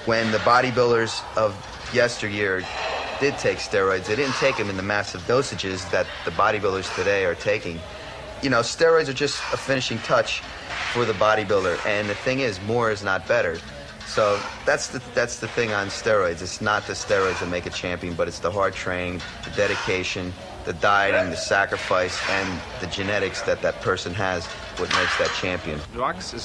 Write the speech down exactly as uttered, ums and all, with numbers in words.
when the bodybuilders of yesteryear did take steroids, they didn't take them in the massive dosages that the bodybuilders today are taking. You know, steroids are just a finishing touch for the bodybuilder, and the thing is, more is not better. So that's the that's the thing on steroids. It's not the steroids that make a champion, but it's the hard training, the dedication, the dieting, the sacrifice, and the genetics that that person has, what makes that champion. Drugs is